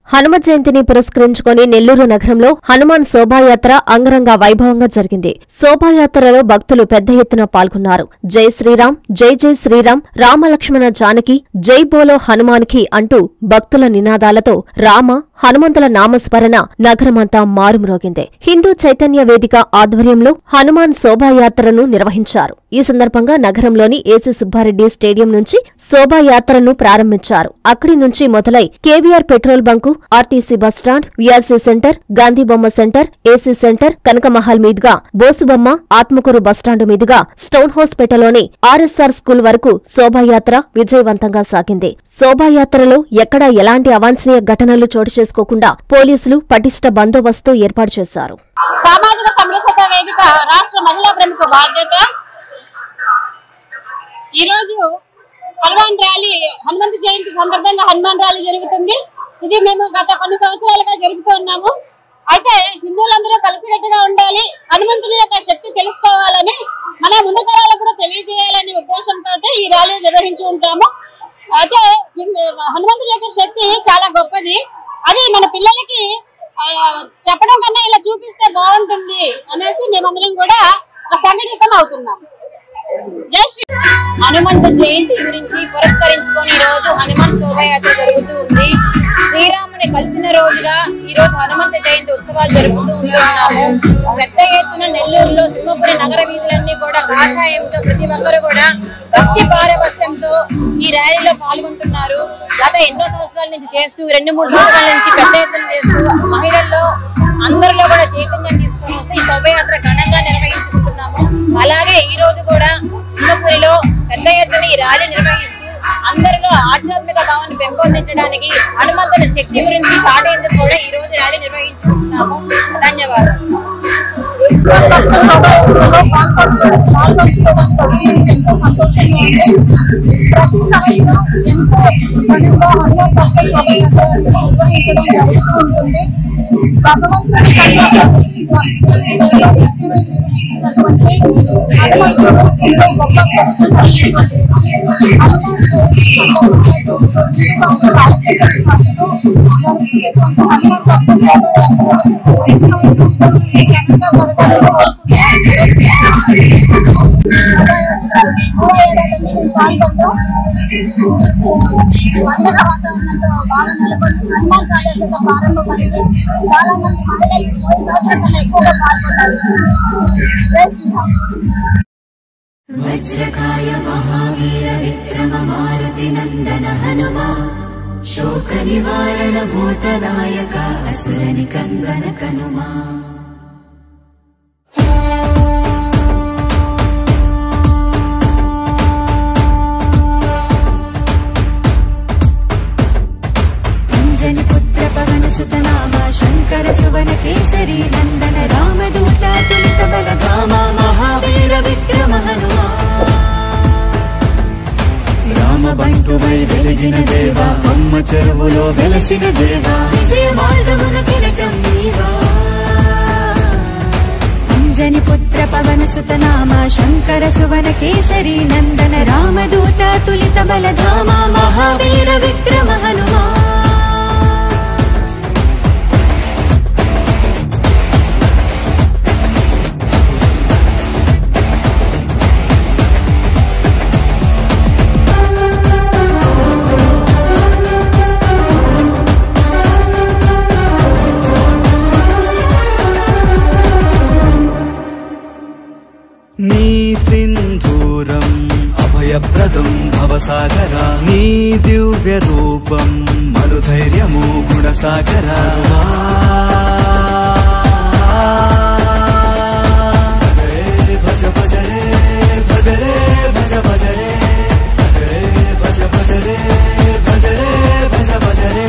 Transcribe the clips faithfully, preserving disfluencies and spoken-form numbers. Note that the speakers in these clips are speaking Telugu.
హనుమ జయంతిని పురస్కరించుకుని నెల్లూరు నగరంలో హనుమాన్ శోభాయాత్ర అంగరంగ వైభవంగా జరిగింది. శోభాయాత్రలో భక్తులు పెద్ద ఎత్తున పాల్గొన్నారు. జై శ్రీరామ్, జై జై శ్రీరామ్, రామలక్ష్మణ జానకి, జై బోలో హనుమాన్కి అంటూ భక్తుల నినాదాలతో రామ, హనుమంతుల నామస్మరణ నగరమంతా మారుమ్రోగింది. హిందూ చైతన్య వేదిక ఆధ్వర్యంలో హనుమాన్ శోభాయాత్రను నిర్వహించారు. ఈ సందర్భంగా నగరంలోని ఏసీ సుబ్బారెడ్డి స్టేడియం నుంచి శోభాయాత్రను ప్రారంభించారు. అక్కడి నుంచి మొదలై KVR petrol bunk, RTC bus stand, VRC centre, గాంధీబొమ్మ సెంటర్, ఏసీ సెంటర్, కనకమహల్ మీదుగా బోసుబొమ్మ, ఆత్మకూరు బస్టాండు మీదుగా స్టోన్ హౌస్పేటలోని ఆర్ఎస్ఆర్ స్కూల్ వరకు శోభాయాత్ర విజయవంతంగా సాగింది. శోభాయాత్రలో ఎక్కడా ఎలాంటి అవాంఛనీయ ఘటనలు చోటు చేసుకోకుండా పోలీసులు పటిష్ట బందోబస్తు ఏర్పాటు చేశారు. సామాజిక సమరసత వేదిక రాష్ట్ర మహిళా ప్రముఖ బాధ్యత ఈ రోజు హనుమాన్ ర్యాలీ, హనుమంత జయంతి సందర్భంగా హనుమాన్ ర్యాలీ జరుగుతుంది. ఇది మేము గత కొన్ని సంవత్సరాలుగా జరుపుతూ ఉన్నాము. అయితే హిందువులందరూ కలిసికట్టుగా ఉండాలి, హనుమంతుని యొక్క శక్తి తెలుసుకోవాలని, మన ముందు తరాలకు కూడా తెలియజేయాలనే ఉద్దేశంతో ఈ ర్యాలీ నిర్వహించి ఉంటాము. అయితే హనుమంతుని యొక్క శక్తి చాలా గొప్పది. అది మన పిల్లలకి చెప్పడం కన్నా ఇలా చూపిస్తే బాగుంటుంది అనేసి మేమందరం కూడా ఒక సంఘటితం అవుతున్నాం. జై శ్రీ హనుమంత జయంతి గురించి పురస్కరించుకొని ఈ రోజు హనుమాన్ శోభాయాత్ర జరుగుతూ ఉంది. శ్రీరాముని కలిసిన రోజుగా ఈ రోజు హనుమంత జయంతి ఉత్సవాలు జరుపుతూ ఉంటున్నాము. పెద్ద ఎత్తున నెల్లూరులో సింహపురి నగర వీధులన్నీ కూడా కాషాయంతో ప్రతి ఒక్కరు కూడా భక్తి పారవస్యంతో ఈ ర్యాలీలో పాల్గొంటున్నారు. గత ఎన్నో సంవత్సరాల నుంచి చేస్తూ రెండు మూడు సంవత్సరాల నుంచి పెద్ద ఎత్తున చేస్తూ మహిళల్లో అందరిలో కూడా చైతన్యం తీసుకుని వస్తే ఈ శోభయాత్ర ఘనంగా నిర్వహించుకుంటున్నాము. అలాగే ఈ రోజు కూడా సింహపురిలో పెద్ద ఎత్తున ఈ ర్యాలీ నిర్వహిస్తూ అందరిలో ఆధ్యాత్మిక భావాన్ని పెంపొందించడానికి, హనుమంతుని శక్తి గురించి చాటేందుకు కూడా ఈ రోజు ర్యాలీ నిర్వహించుకుంటున్నాము. ధన్యవాదాలు. పండుగ వాతావరణంతో బాగా నెలకొంది. హనుమాన్ చాలీసా ప్రారంభమైంది. చాలా మంది మహిళలు ఎక్కువగా పాల్గొన్నారు. వజ్రకాయ మహావీర విక్రమ మారుతి నందన హనుమా, శోక నివారణ భూతనాయక అసుర నికందన కనుమా. అంజని పుత్ర పవన సుతనామ శంకర సువన కేసరి నందన రామదూత తులిత బలధామ మహావీర విక్రమ హనుమా. రామబంటువై వెలిగిన దేవా, అమ్మ చెరువులో వెలసిన దేవా, విజయ మార్గమున కిరటం నీవా. అంజని పుత్ర పవన సుతనామ శంకర సువన కేసరి నందన రామదూత తులిత బలధామ మహావీర విక్రమ హనుమా. నీ సింధూరం అభయప్రదం భవసాగరా, నీ దివ్య రూపం మనుధైర్యము గుణసాగరా. భజ భజరే భజరే భజ భజరే భజరే భజ భజరే భజరే భజ భజరే.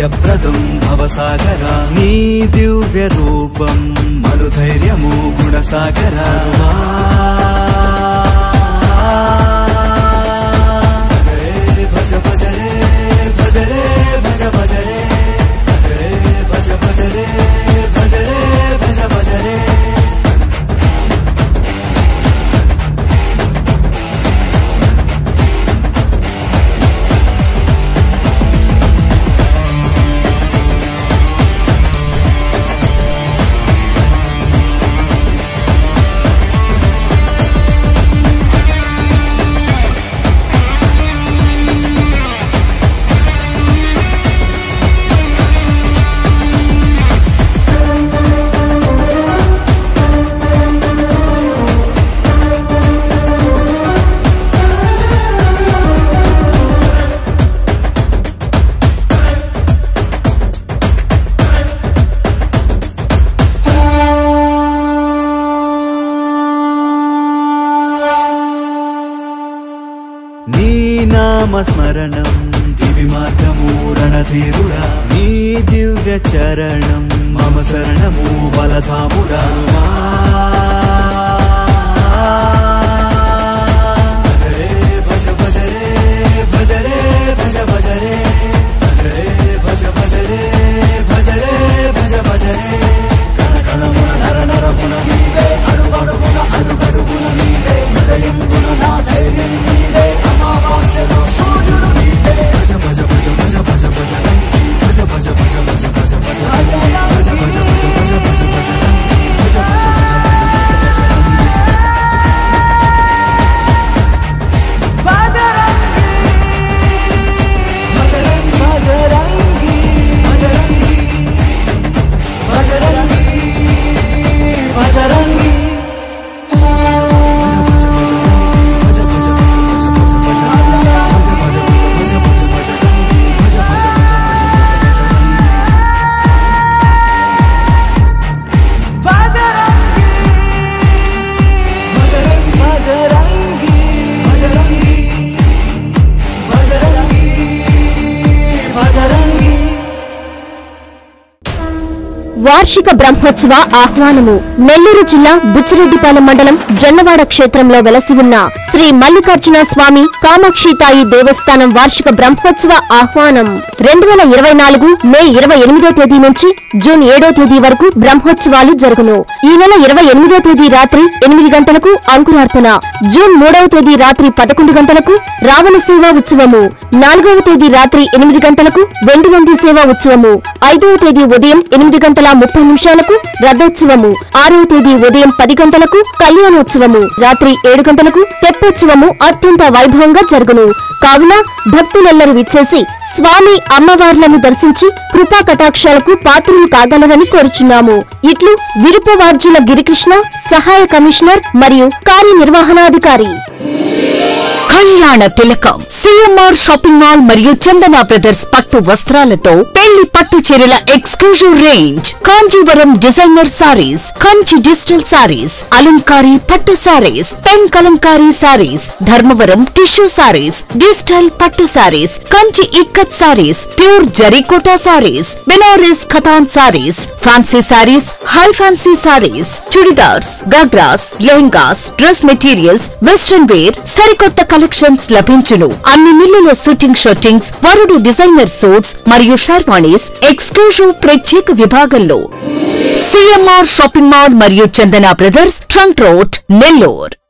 అభయప్రదం భవసాగరా నీ దివ్య రూపం మనుధైర్యము గుణసాగరా భజ భజరే భజరే భజ భజరే భజ భజరే భజరే భజ భజరే నీ నామస్మరణం దివి మార్గము రణధీరుడా నీ దివ్య చరణం మమ శరణము బలధాముడా భజరే భజ భజరే భజరే భజ భజరే భజరే భజ భజరే భజరే భజ భజరే కణ కణమున నర నరమున నీవే అడుగడుగున అడుగడుగున నీవే హృదయంబున నా ధైర్యం నీవే అమావాస్యలో సూర్యుడు నీవే భజ భజ భజ భజ భజ భజ భజ భజ భజ భజ భజ భజ భజ భజ భజ భజ భజ భజ భజ వార్షిక బ్రహ్మోత్సవ ఆహ్వానము నెల్లూరు జిల్లా బుచ్చిరెడ్డిపాలెం మండలం జొన్నవాడ క్షేత్రంలో వెలసి ఉన్న శ్రీ మల్లికార్జున స్వామి కామాక్షితాయి దేవస్థానం వార్షిక బ్రహ్మోత్సవ ఆహ్వానం రెండు వేల ఇరవై నాలుగు మే ఇరవై ఎనిమిదో తేదీ నుంచి జూన్ ఏడో తేదీ వరకు బ్రహ్మోత్సవాలు జరుగును. ఈ నెల ఇరవై ఎనిమిదో తేదీ రాత్రి ఎనిమిది గంటలకు అంకురార్పణ, జూన్ మూడవ తేదీ రాత్రి పదకొండు గంటలకు రావణ సేవా ఉత్సవము, నాలుగవ తేదీ రాత్రి ఎనిమిది గంటలకు వెండి నంది సేవా ఉత్సవము, ఐదవ తేదీ ఉదయం ఎనిమిది గంటల ముప్పై నిమిషాలకు రథోత్సవము, ఆరవ తేదీ ఉదయం పది గంటలకు కళ్యాణోత్సవము, రాత్రి ఏడు గంటలకు తెప్పోత్సవము అత్యంత వైభవంగా జరుగును. కావున భక్తులెల్లరూ విచ్చేసి స్వామి అమ్మవార్లను దర్శించి కృపా కటాక్షాలకు పాత్రలు కాగలరని కోరుచున్నాము. ఇట్లు విరుపవార్జుల గిరికృష్ణ, సహాయ కమిషనర్ మరియు కార్యనిర్వహణాధికారి. కళ్యాణ తిలకం సిఎంఆర్ షాపింగ్ మాల్ మరియు చందన బ్రదర్స్ పట్టు వస్త్రాలతో పెళ్లి పట్టు చీరల exclusive range, Kanjeevaram designer saris, Kanchi digital saris, Alankari pattu saris, pen kalamkari saris, Dharmavaram tissue saris, digital pattu saris, Kanchi ikat saris, pure Zarikota saris, Banaras Khatan saris, fancy saris, high fancy saris, churidars, ghagras, lehengas, dress materials, western wear, సరికొత్త కలెక్షన్స్ లభించును. అన్ని మిల్లుల షూటింగ్ షర్టింగ్స్, వరుడు డిజైనర్ సూట్స్ మరియు షర్వాణీస్ ఎక్స్క్లూజివ్ ప్రత్యేక విభాగంలో. సిఎంఆర్ షాపింగ్ మాల్ మరియు Chandana brothers, trunk road, Nellore.